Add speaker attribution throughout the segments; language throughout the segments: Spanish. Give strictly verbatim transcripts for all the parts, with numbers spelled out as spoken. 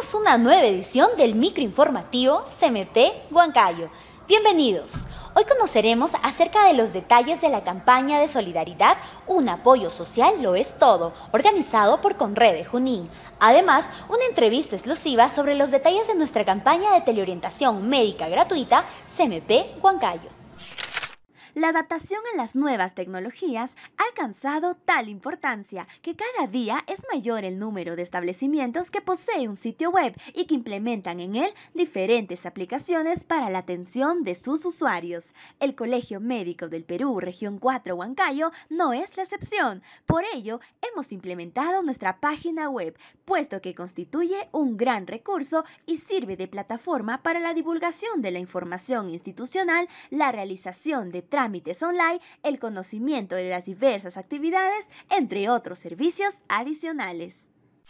Speaker 1: Iniciamos una nueva edición del microinformativo C M P Huancayo. Bienvenidos. Hoy conoceremos acerca de los detalles de la campaña de solidaridad Un apoyo social lo es todo, organizado por Conrede Junín. Además, una entrevista exclusiva sobre los detalles de nuestra campaña de teleorientación médica gratuita C M P Huancayo.
Speaker 2: La adaptación a las nuevas tecnologías ha alcanzado tal importancia que cada día es mayor el número de establecimientos que posee un sitio web y que implementan en él diferentes aplicaciones para la atención de sus usuarios. El Colegio Médico del Perú, Región cuatro Huancayo, no es la excepción. Por ello, hemos implementado nuestra página web, puesto que constituye un gran recurso y sirve de plataforma para la divulgación de la información institucional, la realización de trámites trámites online, el conocimiento de las diversas actividades, entre otros servicios adicionales.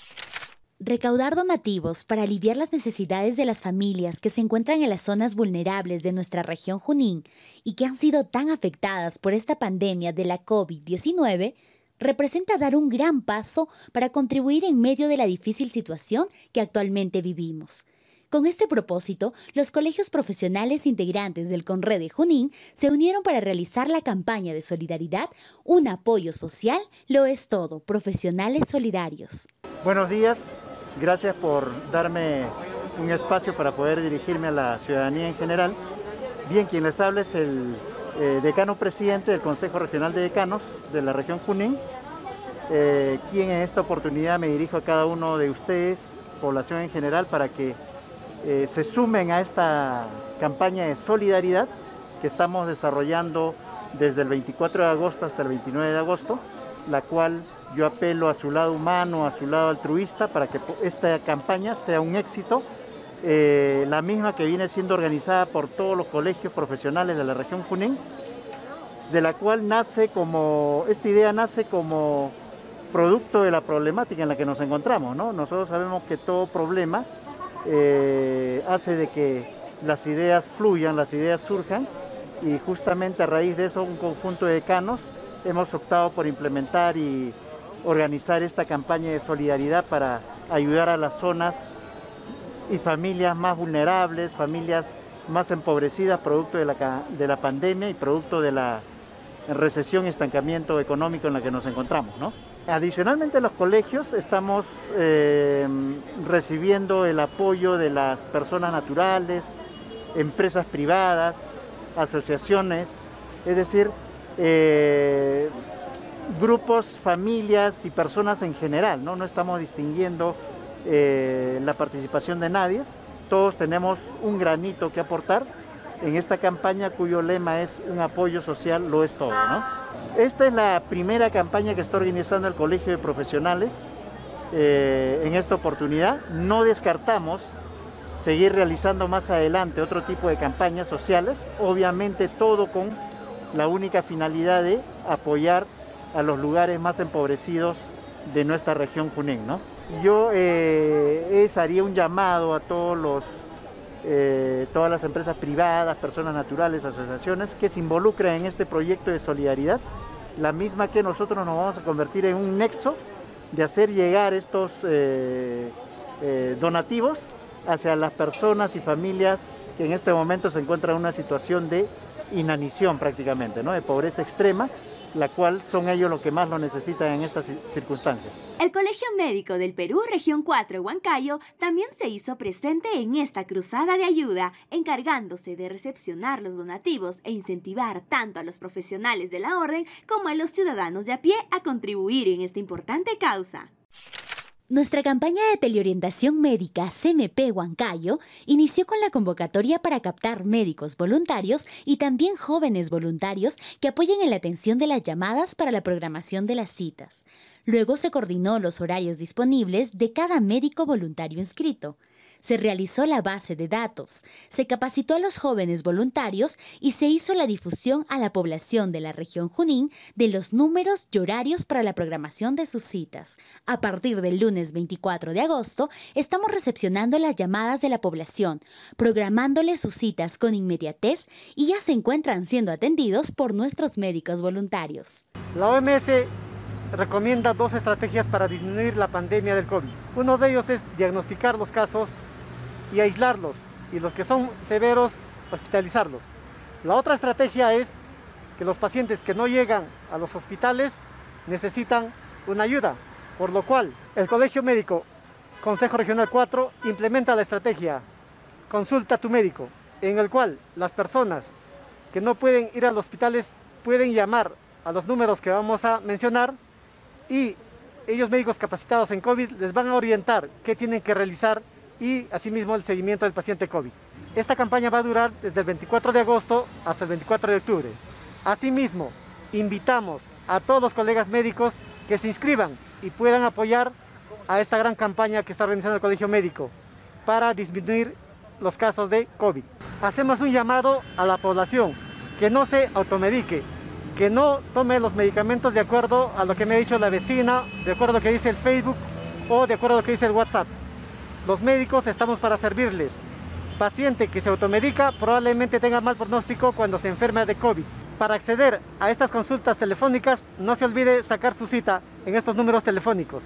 Speaker 3: Recaudar donativos para aliviar las necesidades de las familias que se encuentran en las zonas vulnerables de nuestra región Junín y que han sido tan afectadas por esta pandemia de la COVID diecinueve, representa dar un gran paso para contribuir en medio de la difícil situación que actualmente vivimos. Con este propósito, los colegios profesionales integrantes del Conrede Junín se unieron para realizar la campaña de solidaridad Un apoyo social lo es todo, profesionales solidarios.
Speaker 4: Buenos días, gracias por darme un espacio para poder dirigirme a la ciudadanía en general. Bien, quien les habla es el eh, decano presidente del Consejo Regional de Decanos de la región Junín, eh, quien en esta oportunidad me dirijo a cada uno de ustedes, población en general, para que Eh, se sumen a esta campaña de solidaridad que estamos desarrollando desde el veinticuatro de agosto hasta el veintinueve de agosto, la cual yo apelo a su lado humano, a su lado altruista, para que esta campaña sea un éxito, eh, la misma que viene siendo organizada por todos los colegios profesionales de la región Junín, de la cual nace como, esta idea nace como producto de la problemática en la que nos encontramos, ¿no? Nosotros sabemos que todo problema Eh, hace de que las ideas fluyan, las ideas surjan, y justamente a raíz de eso un conjunto de decanos hemos optado por implementar y organizar esta campaña de solidaridad para ayudar a las zonas y familias más vulnerables, familias más empobrecidas producto de la, de la pandemia y producto de la recesión y estancamiento económico en la que nos encontramos, ¿no? Adicionalmente, en los colegios estamos eh, recibiendo el apoyo de las personas naturales, empresas privadas, asociaciones, es decir, eh, grupos, familias y personas en general, ¿no? No estamos distinguiendo eh, la participación de nadie, todos tenemos un granito que aportar en esta campaña cuyo lema es Un apoyo social lo es todo, ¿no? Esta es la primera campaña que está organizando el Colegio de Profesionales eh, en esta oportunidad. No descartamos seguir realizando más adelante otro tipo de campañas sociales, obviamente todo con la única finalidad de apoyar a los lugares más empobrecidos de nuestra región Junín, ¿no? Yo eh, es, haría un llamado a todos los Eh, todas las empresas privadas, personas naturales, asociaciones que se involucren en este proyecto de solidaridad, la misma que nosotros nos vamos a convertir en un nexo de hacer llegar estos eh, eh, donativos hacia las personas y familias que en este momento se encuentran en una situación de inanición prácticamente, ¿no? De pobreza extrema, la cual son ellos los que más lo necesitan en estas circunstancias.
Speaker 2: El Colegio Médico del Perú, Región cuatro Huancayo, también se hizo presente en esta cruzada de ayuda, encargándose de recepcionar los donativos e incentivar tanto a los profesionales de la orden como a los ciudadanos de a pie a contribuir en esta importante causa.
Speaker 3: Nuestra campaña de teleorientación médica C M P Huancayo inició con la convocatoria para captar médicos voluntarios y también jóvenes voluntarios que apoyen en la atención de las llamadas para la programación de las citas. Luego se coordinó los horarios disponibles de cada médico voluntario inscrito. Se realizó la base de datos, se capacitó a los jóvenes voluntarios y se hizo la difusión a la población de la región Junín de los números y horarios para la programación de sus citas. A partir del lunes veinticuatro de agosto, estamos recepcionando las llamadas de la población, programándoles sus citas con inmediatez y ya se encuentran siendo atendidos por nuestros médicos voluntarios.
Speaker 5: La O M S recomienda dos estrategias para disminuir la pandemia del COVID. Uno de ellos es diagnosticar los casos y aislarlos, y los que son severos, hospitalizarlos. La otra estrategia es que los pacientes que no llegan a los hospitales necesitan una ayuda, por lo cual el Colegio Médico Consejo Regional cuatro implementa la estrategia Consulta a tu médico, en el cual las personas que no pueden ir a los hospitales pueden llamar a los números que vamos a mencionar, y ellos, médicos capacitados en COVID, les van a orientar qué tienen que realizar y asimismo el seguimiento del paciente COVID. Esta campaña va a durar desde el veinticuatro de agosto hasta el veinticuatro de octubre. Asimismo, invitamos a todos los colegas médicos que se inscriban y puedan apoyar a esta gran campaña que está organizando el Colegio Médico para disminuir los casos de COVID. Hacemos un llamado a la población que no se automedique, que no tome los medicamentos de acuerdo a lo que me ha dicho la vecina, de acuerdo a lo que dice el Facebook o de acuerdo a lo que dice el WhatsApp. Los médicos estamos para servirles. Paciente que se automedica probablemente tenga mal pronóstico cuando se enferma de COVID. Para acceder a estas consultas telefónicas, no se olvide sacar su cita en estos números telefónicos.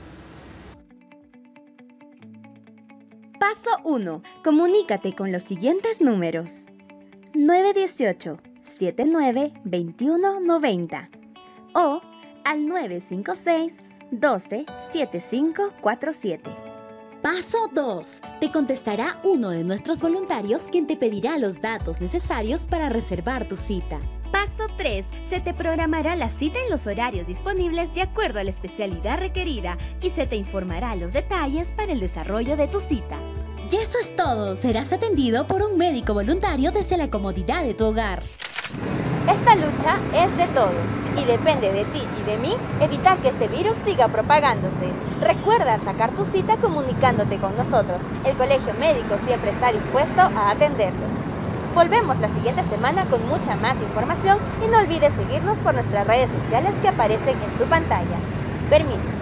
Speaker 2: Paso uno. Comunícate con los siguientes números: nueve uno ocho, siete nueve, dos uno nueve cero o al nueve cinco seis, uno dos, siete cinco cuatro siete.
Speaker 3: Paso dos. Te contestará uno de nuestros voluntarios, quien te pedirá los datos necesarios para reservar tu cita.
Speaker 2: Paso tres. Se te programará la cita en los horarios disponibles de acuerdo a la especialidad requerida y se te informará los detalles para el desarrollo de tu cita.
Speaker 3: Y eso es todo. Serás atendido por un médico voluntario desde la comodidad de tu hogar.
Speaker 1: Esta lucha es de todos y depende de ti y de mí evitar que este virus siga propagándose. Recuerda sacar tu cita comunicándote con nosotros. El Colegio Médico siempre está dispuesto a atenderlos. Volvemos la siguiente semana con mucha más información y no olvides seguirnos por nuestras redes sociales que aparecen en su pantalla. Permiso.